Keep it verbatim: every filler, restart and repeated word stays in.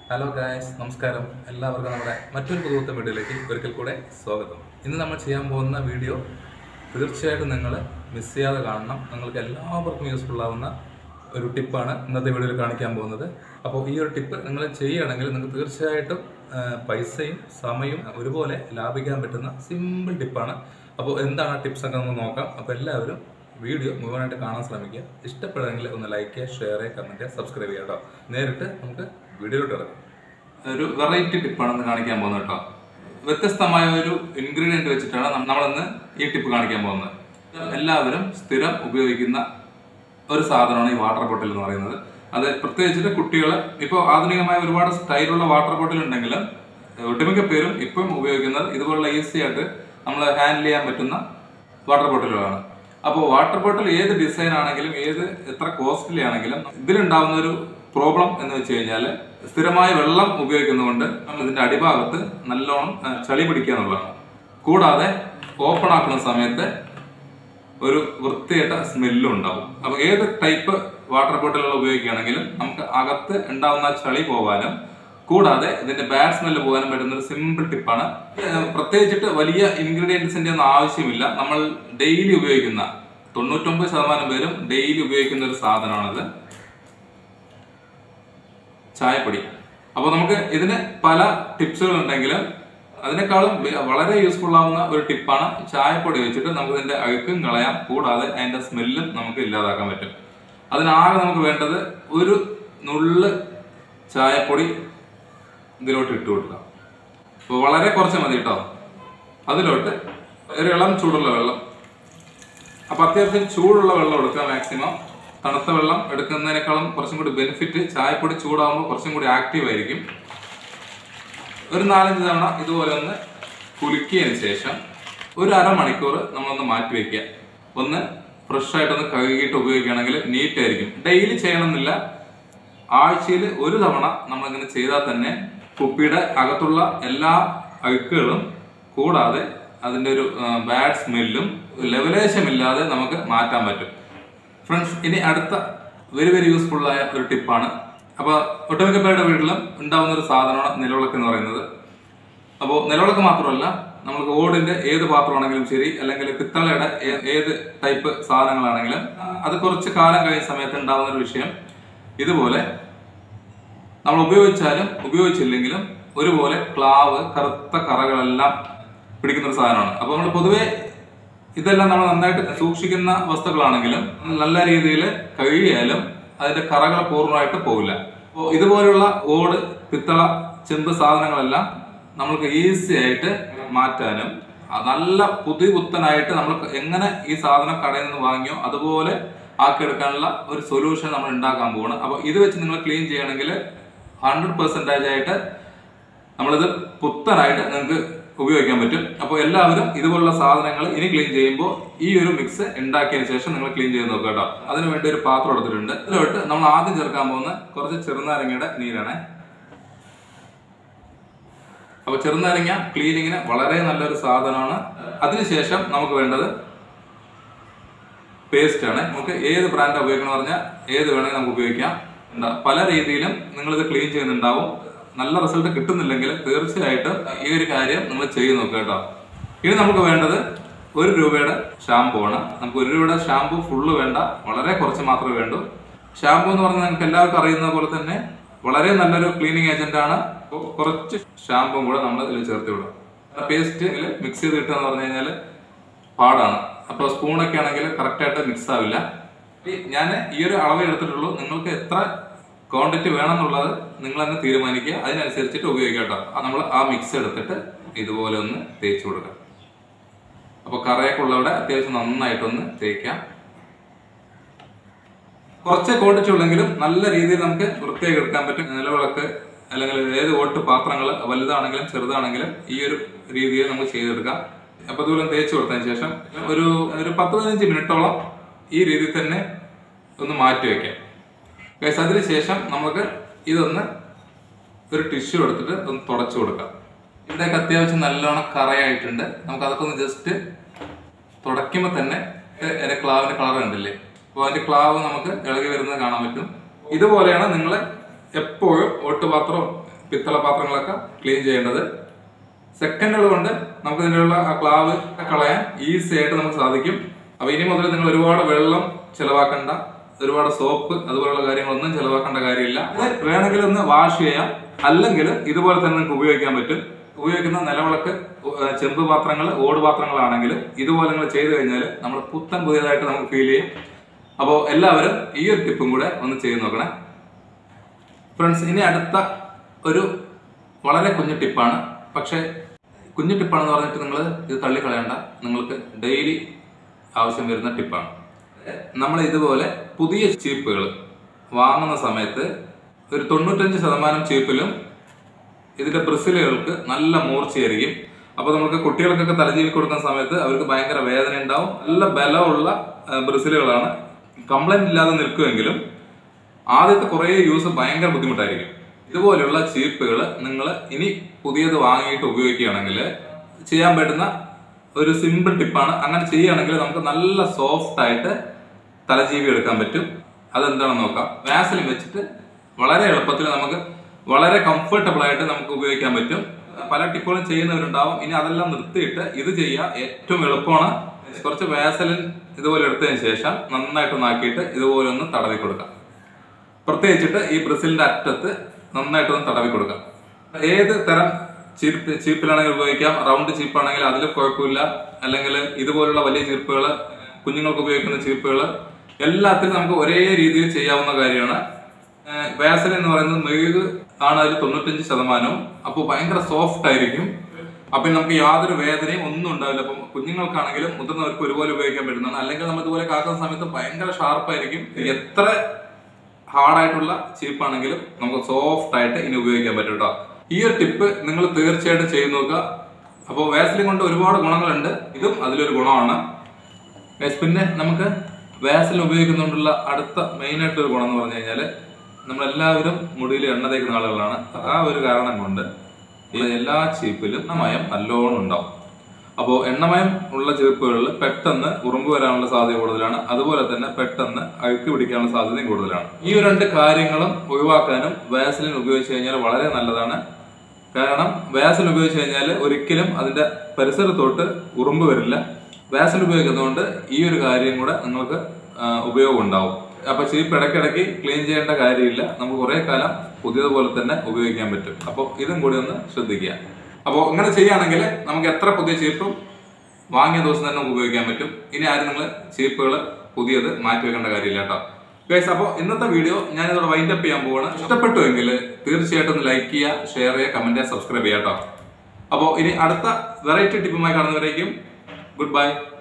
Hello guys, നമസ്കാരം. എല്ലാവർക്കും നമ്മുടെ മറ്റൊരു പുതുപുത്തൻ വീഡിയോയിലേക്ക് ഒരിക്കൽ കൂടെ സ്വാഗതം. ഇന്ന് നമ്മൾ ചെയ്യാൻ പോകുന്ന വീഡിയോ തീർച്ചയായിട്ടും നിങ്ങൾ മിസ് ചെയ്യാതെ കാണണം. നിങ്ങൾക്ക് എല്ലാവർക്കും യൂസ്ഫുൾ ആവുന്ന ഒരു ടിപ്പാണ് ഇന്നത്തെ വീഡിയോയിൽ കാണിക്കാൻ പോകുന്നത്. അപ്പോൾ ഈ ഒരു ടിപ്പ് നിങ്ങൾ ചെയ്യുകയാണെങ്കിൽ നിങ്ങൾക്ക് തീർച്ചയായിട്ടും പൈസയും സമയവും ഒരുപോലെ ലാഭിക്കാൻ പറ്റുന്ന സിമ്പിൾ ടിപ്പാണ്. അപ്പോൾ എന്താണ് ആ ടിപ്സ് ഒക്കെ നമുക്ക് നോക്കാം. അപ്പോൾ എല്ലാവരും വീഡിയോ മുഴുവനായിട്ട് കാണാൻ ശ്രമിക്കുക. ഇഷ്ടപ്പെടുമെങ്കിൽ ഒന്ന് ലൈക്ക് ചെയ്യുക, ഷെയർ ചെയ്യുക, കമൻറ്റ് ചെയ്യുക, സബ്സ്ക്രൈബ് ചെയ്യുക കേട്ടോ. നേരിട്ട് നമുക്ക് വീഡിയോയിലോട്ട് ഇറങ്ങാം. ഒരു വെറൈറ്റി ടിപ്പാണെന്ന് കാണിക്കാൻ പോകുന്നത് കേട്ടോ. വ്യത്യസ്തമായ ഒരു ഇൻഗ്രീഡിയൻറ്റ് വെച്ചിട്ടാണ് നമ്മളിന്ന് ഈ ടിപ്പ് കാണിക്കാൻ പോകുന്നത്. എല്ലാവരും സ്ഥിരം ഉപയോഗിക്കുന്ന ഒരു സാധനമാണ് ഈ വാട്ടർ ബോട്ടിൽ എന്ന് പറയുന്നത്. അത് പ്രത്യേകിച്ചിട്ട് കുട്ടികൾ ഇപ്പോൾ ആധുനികമായ ഒരുപാട് സ്റ്റൈലുള്ള വാട്ടർ ബോട്ടിൽ ഉണ്ടെങ്കിലും ഒട്ടുമിക്ക പേരും ഇപ്പം ഉപയോഗിക്കുന്നത് ഇതുപോലുള്ള ഈസി ആയിട്ട് നമ്മൾ ഹാൻഡിൽ ചെയ്യാൻ പറ്റുന്ന വാട്ടർ ബോട്ടിലുകളാണ്. അപ്പോൾ വാട്ടർ ബോട്ടിൽ ഏത് ഡിസൈൻ ആണെങ്കിലും ഏത് എത്ര കോസ്റ്റ്ലി ആണെങ്കിലും ഇതിലുണ്ടാവുന്ന ഒരു പ്രോബ്ലം എന്ന് വെച്ച് കഴിഞ്ഞാൽ സ്ഥിരമായ വെള്ളം ഉപയോഗിക്കുന്നതുകൊണ്ട് ഇതിന്റെ അടിഭാഗത്ത് നല്ലോണം ചളി പിടിക്കുക എന്നുള്ളതാണ്. കൂടാതെ ഓപ്പൺ ആക്കുന്ന സമയത്ത് ഒരു വൃത്തികെട്ട സ്മെല്ലും ഉണ്ടാവും. അപ്പൊ ഏത് ടൈപ്പ് വാട്ടർ ബോട്ടിലുകൾ ഉപയോഗിക്കുകയാണെങ്കിലും നമുക്ക് അകത്ത് ഉണ്ടാവുന്ന ചളി പോകാനും കൂടാതെ ഇതിന്റെ ബാഡ് സ്മെല്ല് പോകാനും പറ്റുന്ന ഒരു സിമ്പിൾ ടിപ്പാണ്. പ്രത്യേകിച്ചിട്ട് വലിയ ഇൻഗ്രീഡിയൻസിന്റെ ഒന്നും ആവശ്യമില്ല. നമ്മൾ ഡെയിലി ഉപയോഗിക്കുന്ന തൊണ്ണൂറ്റൊമ്പത് ശതമാനം പേരും ഡെയിലി ഉപയോഗിക്കുന്ന ഒരു സാധനമാണിത്, ചായപ്പൊടി. അപ്പോൾ നമുക്ക് ഇതിന് പല ടിപ്സുകൾ ഉണ്ടെങ്കിലും അതിനേക്കാളും വളരെ യൂസ്ഫുൾ ആവുന്ന ഒരു ടിപ്പാണ് ചായപ്പൊടി വെച്ചിട്ട് നമുക്ക് ഇതിന്റെ അഴുക്കും കളയാം, കൂടാതെ അതിന്റെ സ്മെല്ലും നമുക്ക് ഇല്ലാതാക്കാൻ പറ്റും. അതിനാകെ നമുക്ക് വേണ്ടത് ഒരു നുള്ള് ചായപ്പൊടി ഇതിലോട്ട് ഇട്ട് കൊടുക്കാം. അപ്പോൾ വളരെ കുറച്ച് മതി കേട്ടോ. അതിലോട്ട് ഒരു ഇളം ചൂടുള്ള വെള്ളം, അപ്പൊ അത്യാവശ്യം ചൂടുള്ള വെള്ളം എടുക്കുക മാക്സിമം. തണുത്ത വെള്ളം എടുക്കുന്നതിനേക്കാളും കുറച്ചും കൂടി ബെനിഫിറ്റ് ചായപ്പൊടി ചൂടാകുമ്പോൾ കുറച്ചും കൂടി ആക്റ്റീവ് ആയിരിക്കും. ഒരു നാലഞ്ച് തവണ ഇതുപോലെ ഒന്ന് കുലുക്കിയതിന് ശേഷം ഒരു അരമണിക്കൂർ നമ്മളൊന്ന് മാറ്റി വെക്കുക. ഒന്ന് ഫ്രഷ് ആയിട്ടൊന്ന് കഴുകിയിട്ട് ഉപയോഗിക്കുകയാണെങ്കിൽ നീറ്റ് ആയിരിക്കും. ഡെയിലി ചെയ്യണമെന്നില്ല, ആഴ്ചയിൽ ഒരു തവണ നമ്മളിങ്ങനെ ചെയ്താൽ തന്നെ കുപ്പിയുടെ അകത്തുള്ള എല്ലാ അഴുക്കുകളും കൂടാതെ അതിൻ്റെ ഒരു ബാഡ് സ്മെല്ലും ലെവലേശമില്ലാതെ നമുക്ക് മാറ്റാൻ പറ്റും. ഫ്രണ്ട്സ്, ഇനി അടുത്ത വെരി വെരി യൂസ്ഫുൾ ആയ ഒരു ടിപ്പാണ്. അപ്പോൾ ഒട്ടുമിക്ക പേരുടെ വീട്ടിലും ഉണ്ടാവുന്ന ഒരു സാധനമാണ് നിലവിളക്ക് എന്ന് പറയുന്നത്. അപ്പോൾ നിലവിളക്ക് മാത്രമല്ല, നമുക്ക് ഓടിന്റെ ഏത് പാത്രമാണെങ്കിലും ശരി, അല്ലെങ്കിൽ പിത്തളയുടെ ഏത് ടൈപ്പ് സാധനങ്ങളാണെങ്കിലും അത് കുറച്ച് കാലം കഴിയുന്ന സമയത്ത് ഉണ്ടാവുന്ന ഒരു വിഷയം, ഇതുപോലെ നമ്മൾ ഉപയോഗിച്ചാലും ഉപയോഗിച്ചില്ലെങ്കിലും ഒരുപോലെ ക്ലാവ് കറുത്ത കറകളെല്ലാം പിടിക്കുന്ന ഒരു സാധനമാണ്. അപ്പോൾ നമ്മൾ പൊതുവെ ഇതെല്ലാം നമ്മൾ നന്നായിട്ട് സൂക്ഷിക്കുന്ന വസ്തുക്കളാണെങ്കിലും നല്ല രീതിയിൽ കഴുകിയാലും അതിന്റെ കറകൾ പൂർണ്ണമായിട്ട് പോകില്ല. അപ്പോൾ ഇതുപോലുള്ള ഓട്, പിത്തള, ചെമ്പ് സാധനങ്ങളെല്ലാം നമ്മൾക്ക് ഈസി ആയിട്ട് മാറ്റാനും നല്ല പുതുപുത്തനായിട്ട് നമ്മൾ എങ്ങനെ ഈ സാധനം കടയിൽ നിന്ന് വാങ്ങിയോ അതുപോലെ ആക്കിയെടുക്കാനുള്ള ഒരു സൊല്യൂഷൻ നമ്മൾ ഉണ്ടാക്കാൻ പോവാണ്. അപ്പോൾ ഇത് വെച്ച് നിങ്ങൾ ക്ലീൻ ചെയ്യണമെങ്കിൽ ഹൺഡ്രഡ് പെർസെൻറ്റേജ് ആയിട്ട് നമ്മളിത് പുത്തനായിട്ട് നിങ്ങൾക്ക് ഉപയോഗിക്കാൻ പറ്റും. അപ്പോൾ എല്ലാവരും ഇതുപോലുള്ള സാധനങ്ങൾ ഇനി ക്ലീൻ ചെയ്യുമ്പോൾ ഈ ഒരു മിക്സ് ഉണ്ടാക്കിയതിന് ശേഷം നിങ്ങൾ ക്ലീൻ ചെയ്ത് നോക്കുക കേട്ടോ. അതിന് വേണ്ടി ഒരു പാത്രം എടുത്തിട്ടുണ്ട്. ഇതിലോട്ട് നമ്മൾ ആദ്യം ചേർക്കാൻ പോകുന്ന കുറച്ച് ചെറുനാരങ്ങയുടെ നീരാണ്. അപ്പൊ ചെറുനാരങ്ങ ക്ലീനിങ്ങിന് വളരെ നല്ലൊരു സാധനമാണ്. അതിനുശേഷം നമുക്ക് വേണ്ടത് പേസ്റ്റ് ആണ്. നമുക്ക് ഏത് ബ്രാൻഡ് ഉപയോഗിക്കണം പറഞ്ഞാൽ ഏത് വേണമെങ്കിൽ നമുക്ക് ഉപയോഗിക്കാം. പല രീതിയിലും നിങ്ങളിത് ക്ലീൻ ചെയ്യുന്നുണ്ടാവും. നല്ല റിസൾട്ട് കിട്ടുന്നില്ലെങ്കിൽ തീർച്ചയായിട്ടും ഈ ഒരു കാര്യം നിങ്ങൾ ചെയ്ത് നോക്കുക കേട്ടോ. ഇനി നമുക്ക് വേണ്ടത് ഒരു രൂപയുടെ ഷാമ്പു ആണ്. നമുക്ക് ഒരു രൂപയുടെ ഷാമ്പു ഫുള്ള് വേണ്ട, വളരെ കുറച്ച് മാത്രമേ വേണ്ടൂ. ഷാമ്പു എന്ന് പറഞ്ഞാൽ നിങ്ങൾക്ക് എല്ലാവർക്കും അറിയുന്ന പോലെ തന്നെ വളരെ നല്ലൊരു ക്ലീനിങ് ഏജന്റ് ആണ്. കുറച്ച് ഷാമ്പും കൂടെ നമ്മൾ ഇതിൽ ചേർത്ത് വിടാം. പേസ്റ്റ് മിക്സ് ചെയ്ത് കിട്ടുക എന്ന് പറഞ്ഞു കഴിഞ്ഞാൽ പാടാണ്. അപ്പോൾ സ്പൂണൊക്കെ ആണെങ്കിൽ കറക്റ്റായിട്ട് മിക്സ് ആവില്ല. ഞാൻ ഈ ഒരു അളവ് എടുത്തിട്ടുള്ളൂ. നിങ്ങൾക്ക് എത്ര ക്വാണ്ടിറ്റി വേണമെന്നുള്ളത് നിങ്ങൾ തന്നെ തീരുമാനിക്കുക, അതിനനുസരിച്ചിട്ട് ഉപയോഗിക്കാം കേട്ടോ. നമ്മൾ ആ മിക്സ് എടുത്തിട്ട് ഇതുപോലെ ഒന്ന് തേച്ച് കൊടുക്കാം. അപ്പോൾ കറയൊക്കെ ഉള്ളവിടെ അത്യാവശ്യം നന്നായിട്ടൊന്ന് തേക്കാം. കുറച്ച് ക്വാണ്ടിറ്റി ഉള്ളെങ്കിലും നല്ല രീതിയിൽ നമുക്ക് വൃത്തിയാക്കി എടുക്കാൻ പറ്റും. നിലവിളക്ക് അല്ലെങ്കിൽ ഏത് ഓട്ട് പാത്രങ്ങൾ വലുതാണെങ്കിലും ചെറുതാണെങ്കിലും ഈ ഒരു രീതിയിൽ നമുക്ക് ചെയ്തെടുക്കാം. അപ്പോൾ ഇതുപോലെ തേച്ച് കൊടുത്തതിന് ശേഷം ഒരു ഒരു പത്ത് പതിനഞ്ച് മിനിറ്റോളം ഈ രീതിയിൽ തന്നെ ഒന്ന് മാറ്റി വയ്ക്കാം. അതിന് ശേഷം നമുക്ക് ഇതൊന്ന് ഒരു ടിഷ്യൂ എടുത്തിട്ട് ഒന്ന് തുടച്ചു കൊടുക്കാം. ഇവിടെയൊക്കെ അത്യാവശ്യം നല്ലോണം കറയായിട്ടുണ്ട്. നമുക്ക് അതൊക്കെ ഒന്ന് ജസ്റ്റ് തുടയ്ക്കുമ്പോൾ തന്നെ എൻ്റെ ക്ലാവിൻ്റെ കളർ കണ്ടില്ലേ? അപ്പോൾ അതിൻ്റെ ക്ലാവ് നമുക്ക് ഇളകി വരുന്നത് കാണാൻ പറ്റും. ഇതുപോലെയാണ് നിങ്ങൾ എപ്പോഴും ഓട്ടുപാത്രം പിത്തള പാത്രങ്ങളൊക്കെ ക്ലീൻ ചെയ്യേണ്ടത്. സെക്കൻഡുകൾ കൊണ്ട് നമുക്ക് ഇതിനുള്ള ആ ക്ലാവ് കളയാൻ ഈസി ആയിട്ട് നമുക്ക് സാധിക്കും. അപ്പൊ ഇനി മുതൽ നിങ്ങൾ ഒരുപാട് വെള്ളം ചെലവാക്കേണ്ട, ഒരുപാട് സോപ്പ് അതുപോലുള്ള കാര്യങ്ങളൊന്നും ചെലവാക്കേണ്ട കാര്യമില്ല. അത് വേണമെങ്കിൽ ഒന്ന് വാഷ് ചെയ്യാം, അല്ലെങ്കിൽ ഇതുപോലെ തന്നെ നിങ്ങൾക്ക് ഉപയോഗിക്കാൻ പറ്റും. ഉപയോഗിക്കുന്ന നിലവിളക്ക്, ചെമ്പ് പാത്രങ്ങൾ, ഓട് പാത്രങ്ങളാണെങ്കിൽ ഇതുപോലെ നിങ്ങൾ ചെയ്തു കഴിഞ്ഞാൽ നമ്മൾ പുത്തൻ പുതിയതായിട്ട് നമുക്ക് ഫീൽ ചെയ്യും. അപ്പോൾ എല്ലാവരും ഈ ഒരു ടിപ്പും കൂടെ ഒന്ന് ചെയ്ത് നോക്കണേ ഫ്രണ്ട്സ്. ഇനി അടുത്ത ഒരു വളരെ കുഞ്ഞു ടിപ്പാണ്. പക്ഷേ കുഞ്ഞു ടിപ്പാണെന്ന് പറഞ്ഞിട്ട് നിങ്ങൾ ഇത് തള്ളിക്കളയേണ്ട, നിങ്ങൾക്ക് ഡെയിലി ആവശ്യം വരുന്ന ടിപ്പാണ്. നമ്മൾ ഇതുപോലെ പുതിയ ചീപ്പുകൾ വാങ്ങുന്ന സമയത്ത് ഒരു തൊണ്ണൂറ്റഞ്ച് ശതമാനം ചീപ്പിലും ഇതിന്റെ ബ്രിസിലുകൾക്ക് നല്ല മൂർച്ചയായിരിക്കും. അപ്പോൾ നമുക്ക് കുട്ടികൾക്കൊക്കെ തലജീവി കൊടുക്കുന്ന സമയത്ത് അവർക്ക് ഭയങ്കര വേദന ഉണ്ടാവും. നല്ല ബലമുള്ള ബ്രിസിലുകളാണ്. കംപ്ലൈന്റ് ഇല്ലാതെ നിൽക്കുമെങ്കിലും ആദ്യത്തെ കുറേ യൂസ് ഭയങ്കര ബുദ്ധിമുട്ടായിരിക്കും. ഇതുപോലെയുള്ള ചീപ്പുകൾ നിങ്ങൾ ഇനി പുതിയത് വാങ്ങിയിട്ട് ഉപയോഗിക്കുകയാണെങ്കിൽ ചെയ്യാൻ പറ്റുന്ന ഒരു സിമ്പിൾ ടിപ്പാണ്. അങ്ങനെ ചെയ്യുകയാണെങ്കിൽ നമുക്ക് നല്ല സോഫ്റ്റ് ആയിട്ട് തലജീവി എടുക്കാൻ പറ്റും. അതെന്താണെന്ന് നോക്കാം. വാസലിൻ വെച്ചിട്ട് വളരെ എളുപ്പത്തിൽ നമുക്ക് വളരെ കംഫർട്ടബിൾ ആയിട്ട് നമുക്ക് ഉപയോഗിക്കാൻ പറ്റും. പല ടിപ്പുകളും ചെയ്യുന്നവരുണ്ടാവും. ഇനി അതെല്ലാം നിർത്തിയിട്ട് ഇത് ചെയ്യുക ഏറ്റവും എളുപ്പമാണ്. കുറച്ച് വാസലിൻ ഇതുപോലെ എടുത്തതിന് ശേഷം നന്നായിട്ട് നാക്കിയിട്ട് ഇതുപോലെ ഒന്ന് തടവി കൊടുക്കാം. പ്രത്യേകിച്ചിട്ട് ഈ ബ്രിസിലിന്റെ അറ്റത്ത് നന്നായിട്ടൊന്ന് തടവി കൊടുക്കാം. ഏത് തരം ചീപ്പ് ചീപ്പിലാണെങ്കിൽ ഉപയോഗിക്കാം. റൗണ്ട് ചീപ്പാണെങ്കിൽ അതിൽ കുഴപ്പമില്ല. അല്ലെങ്കിൽ ഇതുപോലുള്ള വലിയ ചീപ്പുകൾ, കുഞ്ഞുങ്ങൾക്ക് ഉപയോഗിക്കുന്ന ചീപ്പുകൾ, എല്ലാത്തിനും നമുക്ക് ഒരേ രീതിയിൽ ചെയ്യാവുന്ന കാര്യമാണ്. വാസലിൻ എന്ന് പറയുന്നത് മെഴുക് ആണ്, അതിൽ തൊണ്ണൂറ്റഞ്ച് ശതമാനവും. അപ്പോൾ ഭയങ്കര സോഫ്റ്റ് ആയിരിക്കും. അപ്പൊ നമുക്ക് യാതൊരു വേദനയും ഒന്നും ഉണ്ടാവില്ല. അപ്പം കുഞ്ഞുങ്ങൾക്കാണെങ്കിലും മുതിർന്നവർക്ക് ഒരുപോലെ ഉപയോഗിക്കാൻ പറ്റുന്നതാണ്. അല്ലെങ്കിൽ നമ്മൾ ഇതുപോലെ കാക്കുന്ന സമയത്ത് ഭയങ്കര ഷാർപ്പായിരിക്കും. എത്ര ഹാർഡായിട്ടുള്ള ചീപ്പാണെങ്കിലും നമുക്ക് സോഫ്റ്റ് ആയിട്ട് ഇനി ഉപയോഗിക്കാൻ പറ്റും കേട്ടോ. ഈ ഒരു ടിപ്പ് നിങ്ങൾ തീർച്ചയായിട്ടും ചെയ്ത് നോക്കുക. അപ്പോൾ വാസലിൻ കൊണ്ട് ഒരുപാട് ഗുണങ്ങളുണ്ട്, ഇതും അതിലൊരു ഗുണമാണ്. പിന്നെ നമുക്ക് വാസലിൻ ഉപയോഗിക്കുന്നതുകൊണ്ടുള്ള അടുത്ത മെയിൻ ആയിട്ടൊരു ഗുണം എന്ന് പറഞ്ഞു കഴിഞ്ഞാൽ നമ്മളെല്ലാവരും മുടിയിൽ എണ്ണ തേക്കുന്ന ആളുകളാണ്. ആ ഒരു കാരണം കൊണ്ട് എല്ലാ ചീപ്പിലും എണ്ണമയം നല്ലോണം ഉണ്ടാവും. അപ്പോൾ എണ്ണമയം ഉള്ള ചീപ്പുകളിൽ പെട്ടെന്ന് ഉറുമ്പ് വരാനുള്ള സാധ്യത കൂടുതലാണ്. അതുപോലെ തന്നെ പെട്ടെന്ന് അഴുക്ക് പിടിക്കാനുള്ള സാധ്യതയും കൂടുതലാണ്. ഈ രണ്ട് കാര്യങ്ങളും ഒഴിവാക്കാനും വാസലിൻ ഉപയോഗിച്ച് കഴിഞ്ഞാൽ വളരെ നല്ലതാണ്. കാരണം വാസലിൻ ഉപയോഗിച്ച് കഴിഞ്ഞാൽ ഒരിക്കലും അതിന്റെ പരിസരത്തോട്ട് ഉറുമ്പ് വരില്ല. വാസലിൻ ഉപയോഗിക്കുന്നതുകൊണ്ട് ഈ ഒരു കാര്യം കൂടെ നിങ്ങൾക്ക് ഉപയോഗം ഉണ്ടാവും. അപ്പൊ ചീപ്പ് ഇടയ്ക്കിടയ്ക്ക് ക്ലീൻ ചെയ്യേണ്ട കാര്യമില്ല. നമുക്ക് കുറെ കാലം പുതിയതുപോലെ തന്നെ ഉപയോഗിക്കാൻ പറ്റും. അപ്പോൾ ഇതും കൂടി ഒന്ന് ശ്രദ്ധിക്കുക. അപ്പോൾ ഇങ്ങനെ ചെയ്യുകയാണെങ്കിൽ നമുക്ക് എത്ര പുതിയ ചീപ്പും വാങ്ങിയ ദിവസം തന്നെ നമുക്ക് ഉപയോഗിക്കാൻ പറ്റും. ഇനി ആരും നിങ്ങൾ ചീപ്പുകൾ പുതിയത് മാറ്റി വെക്കേണ്ട കാര്യമില്ല കേട്ടോ ഗൈസ്. അപ്പോൾ ഇന്നത്തെ വീഡിയോ ഞാനിതോടെ വൈൻഡ് അപ്പ് ചെയ്യാൻ പോവാണ്. ഇഷ്ടപ്പെട്ടുവെങ്കിൽ തീർച്ചയായിട്ടും ഒന്ന് ലൈക്ക് ചെയ്യുക, ഷെയർ ചെയ്യുക, കമന്റ് ചെയ്യുക, സബ്സ്ക്രൈബ് ചെയ്യുക കേട്ടോ. അപ്പോൾ ഇനി അടുത്ത വെറൈറ്റി ടിപ്പുമായി കാണുന്നവരേക്കും ഗുഡ് ബൈ.